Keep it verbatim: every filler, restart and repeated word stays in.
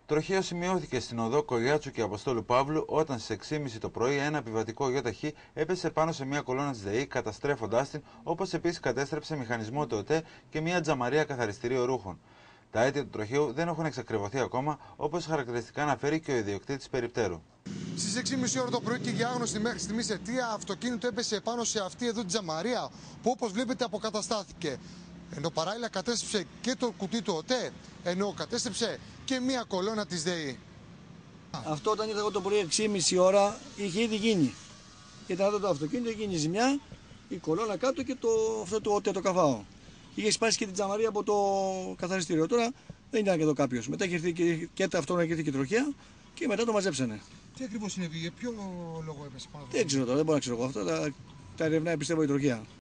Τροχαίο σημειώθηκε στην οδό Κολιάτσου και Αποστόλου Παύλου όταν στις έξι και μισή το πρωί ένα επιβατικό ΙΧ έπεσε πάνω σε μια κολόνα της ΔΕΗ, καταστρέφοντάς την, όπως επίσης κατέστρεψε μηχανισμό ΤΟΤΕ και μια τζαμαρία καθαριστηρίου ρούχων. Τα αίτια του τροχαίου δεν έχουν εξακριβωθεί ακόμα, όπως χαρακτηριστικά αναφέρει και ο ιδιοκτήτης περιπτέρου. Στις έξι και μισή ώρα το πρωί και για άγνωστη μέχρι στιγμής αιτία, αυτοκίνητο έπεσε πάνω σε αυτή εδώ την τζαμαρία, που όπως βλέπετε αποκαταστάθηκε. Ενώ παράλληλα κατέστρεψε και το κουτί του ΟΤΕ, ενώ κατέστρεψε και μία κολόνα της ΔΕΗ. Αυτό όταν ήρθα εγώ το πρωί έξι και μισή ώρα είχε ήδη γίνει. Ήταν εδώ το αυτοκίνητο, είχε γίνει ζημιά, η κολόνα κάτω και το, αυτό το ΟΤΕ το καφάο. Είχε σπάσει και την τζαμαρία από το καθαριστήριο. Τώρα δεν ήταν και εδώ κάποιος. Μετά είχε έρθει και, και αυτό να έρθει και τροχαία και μετά το μαζέψανε. Τι ακριβώς συνέβη, για ποιο λόγο έπεσε πάνω? Δεν ξέρω τώρα, δεν μπορώ να ξέρω εγώ. Αυτό τα, τα ερευνάει πιστεύω η τροχαία.